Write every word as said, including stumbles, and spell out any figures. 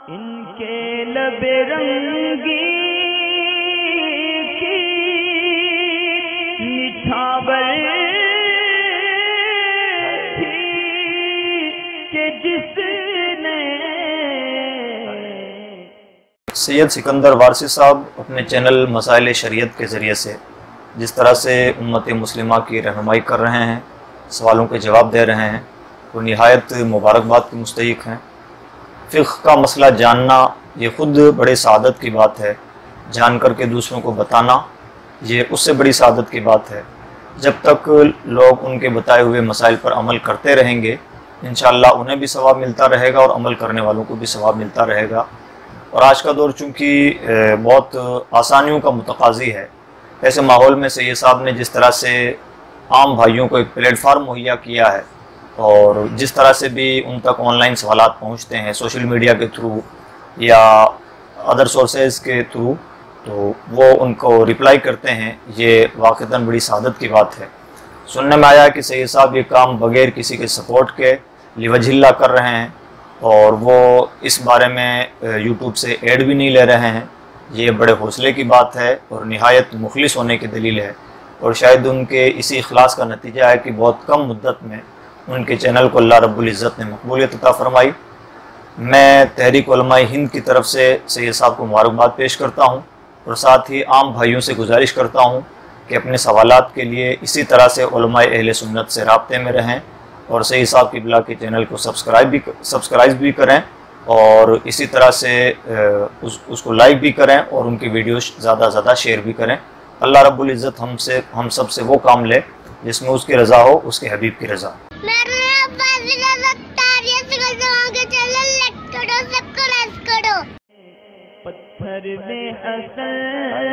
ان کے لب رنگی کی نچھاور تھی کہ جس نے سید سکندر وارثی صاحب اپنے چینل مسائل شریعت کے ذریعے سے جس طرح سے امت مسلمہ کی رہنمائی کر رہے ہیں، سوالوں کے جواب دے رہے ہیں، وہ نہایت مبارکباد کے مستحق ہیں۔ فقہ کا مسئلہ جاننا یہ خود بڑے سعادت کی بات ہے، جان کر کے دوسروں کو بتانا یہ اس سے بڑی سعادت کی بات ہے۔ جب تک لوگ ان کے بتائے ہوئے مسائل پر عمل کرتے رہیں گے انشاءاللہ انہیں بھی ثواب ملتا رہے گا اور عمل کرنے والوں کو بھی ثواب ملتا رہے گا۔ اور آج کا دور چونکہ بہت آسانیوں کا متقاضی ہے، ایسے ماحول میں سید صاحب نے جس طرح سے عام بھائیوں کو ایک پلیٹ فارم مہیا کیا ہے اور جس طرح سے بھی ان تک آن لائن سوالات پہنچتے ہیں سوشل میڈیا کے تھرو یا ادر سورسز کے تھرو، تو وہ ان کو رپلائی کرتے ہیں، یہ واقعتاً بڑی سعادت کی بات ہے۔ سننے میں آیا کہ سید صاحب یہ کام بغیر کسی کے سپورٹ کے لوجہ اللہ کر رہے ہیں اور وہ اس بارے میں یوٹیوب سے ایڈ بھی نہیں لے رہے ہیں۔ یہ بڑے حوصلے کی بات ہے اور نہایت مخلص ہونے کی دلیل ہے، اور شاید ان کے اسی اخلاص کا نتیجہ ہے کہ بہت کم مدت میں ان کے چینل کو اللہ رب العزت نے مقبولیت عطا فرمائی۔ میں تحریک علماء ہند کی طرف سے سید صاحب کو مبارکباد پیش کرتا ہوں اور ساتھ ہی عام بھائیوں سے گزارش کرتا ہوں کہ اپنے سوالات کے لیے اسی طرح سے علماء اہل سنت سے رابطے میں رہیں اور سید صاحب کی بلا کے چینل کو سبسکرائب بھی سبسکرائب بھی کریں اور اسی طرح سے اس, اس کو لائک بھی کریں اور ان کی ویڈیوز زیادہ زیادہ شیئر بھی کریں۔ اللہ رب العزت ہم سے ہم سب سے وہ کام لے جس میں اس کی رضا ہو، اس کے حبیب کی رضا۔ پتھر میں اصل